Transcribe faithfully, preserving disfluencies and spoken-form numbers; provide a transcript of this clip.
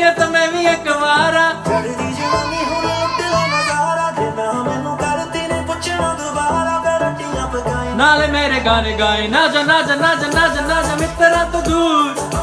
फिर तो मैं भी एक बारा नाले मेरे गाने गाए नाजा नाजा नाजा नाजा नाजा मित्रा तो दूर